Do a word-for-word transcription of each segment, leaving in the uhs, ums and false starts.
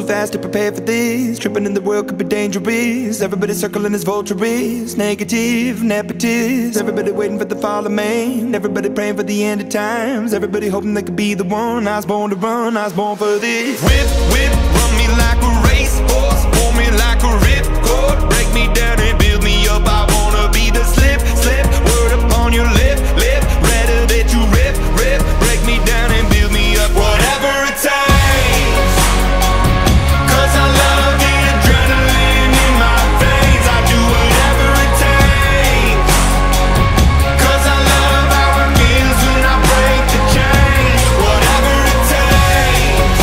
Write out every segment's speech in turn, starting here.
fast to prepare for this. Tripping in the world could be dangerous. Everybody circling as vultures. Negative, nepotist. Everybody waiting for the fall of man. Everybody praying for the end of times. Everybody hoping they could be the one. I was born to run, I was born for this. Whip, whip, run me like a racehorse. Pull me like a ripcord. Break me down and build me up. I wanna be the slip, slip. Word upon your lip, lip. Rather that you rip, rip. Break me down and build me up. Whatever it takes. Cause I love the adrenaline in my veins. I do whatever it takes. Cause I love how it feels when I break the chains. Whatever it takes.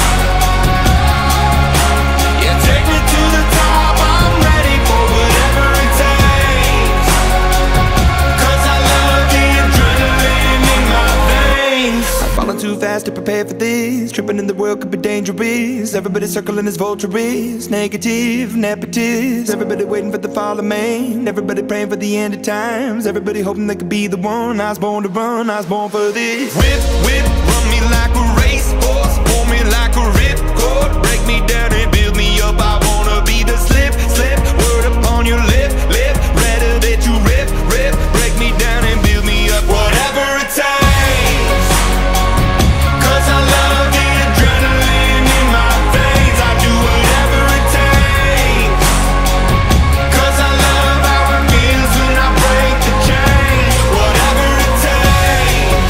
Yeah, take me to the top. I'm ready for whatever it takes. Cause I love the adrenaline in my veins. I'm falling too fast to prepare for this. Tripping in the world could be dangerous. Everybody circling as vultures. Negative, nepotist. Everybody waiting for the fall of man. Everybody praying for the end of times. Everybody hoping they could be the one. I was born to run, I was born for this. Whip, whip, run me like a racehorse. Pull me like a ripcord. Break me down and build me up. I wanna be the slip, slip. Word upon your lip, lip. Rather that you rip, rip. Break me down and build me up. Whatever it takes. Cause I love the adrenaline in my veins. I do whatever it takes. Cause I love how it feels when I break the chains. Whatever it takes.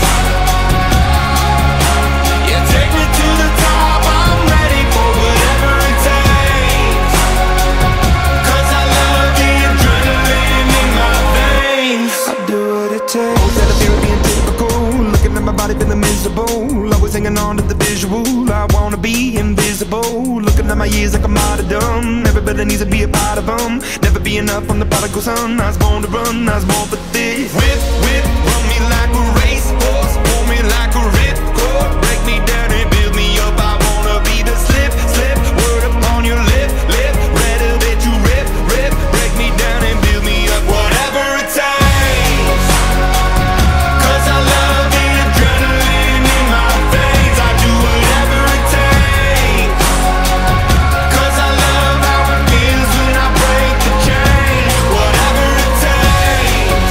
Yeah, take me to the top. I'm ready for whatever it takes. Cause I love the adrenaline in my veins. I do what it takes. Instead of fear being typical, looking at my body feeling miserable. Always hanging on to the visual. I wanna be invisible. Looking at my years like I'm out of dumb. Everybody needs to be a part of them. Never be enough on the prodigal son. I was born to run, I was born for this. Whip, whip, run me like a racehorse. Pull me like a ripcord. Break me down and build me up. I wanna be the slip, slip. Word upon your lip, lip. Rather that you rip, rip. Break me down and build me up. Whatever it takes. Cause I love the adrenaline in my veins. I do whatever it takes. Cause I love how it feels when I break the chains. Whatever it takes.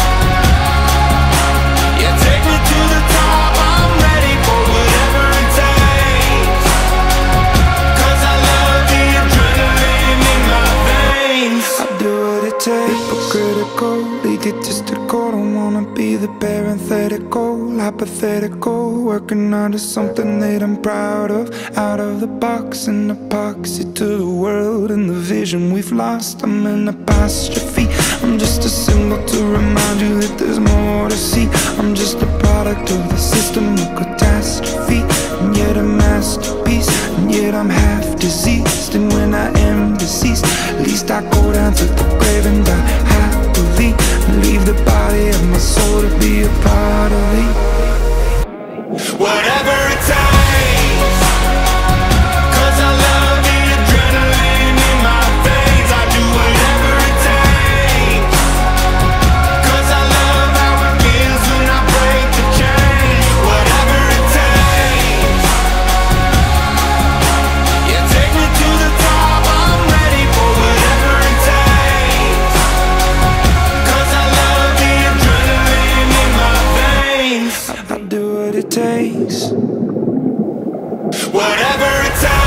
Yeah, take me to the top. I'm ready for whatever it takes. Cause I love the adrenaline in my veins. I do what it takes. Hypocritical, egotistical. Don't wanna be the parenthetical, hypothetical. Working onto something that I'm proud of. Out of the box, an epoxy to the world and the vision we've lost. I'm an apostrophe. I'm just a symbol to remind you that there's more to see. I'm just a product of the system of catastrophe, and yet a masterpiece. And yet I'm half diseased, and when I am deceased, at least I go down to the grave and die happily, and leave the body of my soul to be a part of me. Whatever it takes. Cause I love the adrenaline in my veins. I do whatever it takes. Cause I love how it feels when I break the chains. Whatever it takes. Yeah, take me to the top. I'm ready for whatever it takes. Cause I love the adrenaline in my veins. I do what it takes. Whatever it takes.